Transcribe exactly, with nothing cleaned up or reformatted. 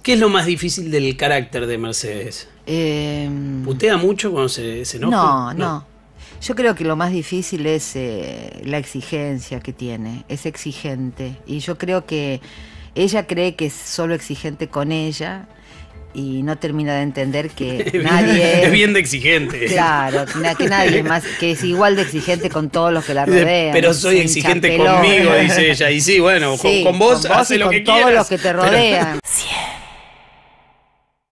¿Qué es lo más difícil del carácter de Mercedes? Eh, ¿Putea mucho cuando se, se enoja? no, no, no. Yo creo que lo más difícil es eh, la exigencia que tiene. Es exigente. Y yo creo que ella cree que es solo exigente con ella y no termina de entender que es nadie bien, es... es bien de exigente. Claro, que nadie es más, que es igual de exigente con todos los que la rodean. Pero soy exigente conmigo, dice ella. Y sí, bueno, sí, con, con vos, con vos hace y lo con que todos quieras. los que te rodean. Pero...